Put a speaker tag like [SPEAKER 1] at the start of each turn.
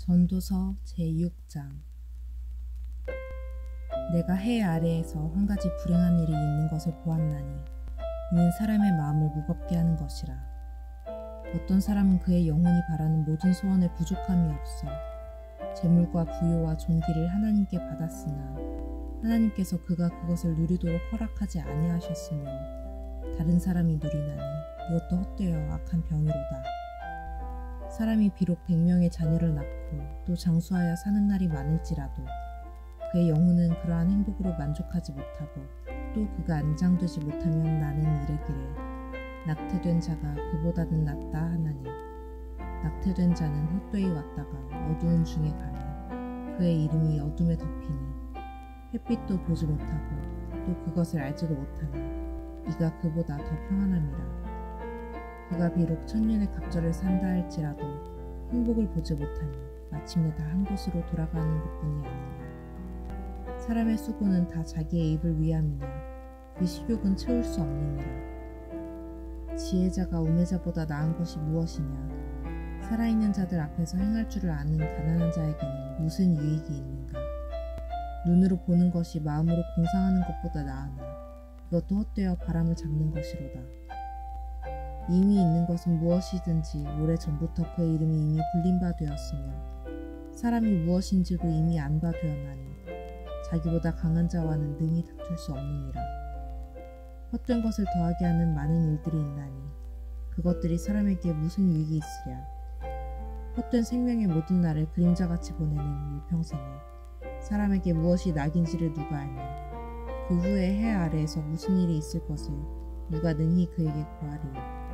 [SPEAKER 1] 전도서 제6장. 내가 해 아래에서 한 가지 불행한 일이 있는 것을 보았나니 이는 사람의 마음을 무겁게 하는 것이라. 어떤 사람은 그의 영혼이 바라는 모든 소원에 부족함이 없어 재물과 부요와 존귀를 하나님께 받았으나 하나님께서 그가 그것을 누리도록 허락하지 아니하셨으므로 다른 사람이 누리나니 이것도 헛되어 악한 병이로다. 사람이 비록 100명의 자녀를 낳고 또 장수하여 사는 날이 많을지라도 그의 영혼은 그러한 행복으로 만족하지 못하고 또 그가 안장되지 못하면 나는 이르기를 낙태된 자가 그보다는 낫다 하나니 낙태된 자는 헛되이 왔다가 어두운 중에 가니 그의 이름이 어둠에 덮이니 햇빛도 보지 못하고 또 그것을 알지도 못하니 이가 그보다 더 평안함이라. 그가 비록 천년의 갑절을 산다 할지라도 행복을 보지 못하니 마침내 다 한 곳으로 돌아가는 것뿐이 아니냐. 사람의 수고는 다 자기의 입을 위함이냐 그 식욕은 채울 수 없느니라. 지혜자가 우매자보다 나은 것이 무엇이냐. 살아있는 자들 앞에서 행할 줄을 아는 가난한 자에게는 무슨 유익이 있는가. 눈으로 보는 것이 마음으로 공상하는 것보다 나으나 그것도 헛되어 바람을 잡는 것이로다. 이미 있는 것은 무엇이든지 오래전부터 그의 이름이 이미 불린 바 되었으며 사람이 무엇인지도 이미 안 바 되었나니 자기보다 강한 자와는 능히 다툴 수 없느니라. 헛된 것을 더하게 하는 많은 일들이 있나니 그것들이 사람에게 무슨 유익이 있으랴. 헛된 생명의 모든 날을 그림자같이 보내는 일평생에 사람에게 무엇이 낙인지를 누가 아니. 그 후에 해 아래에서 무슨 일이 있을 것을 누가 능히 그에게 구하리요.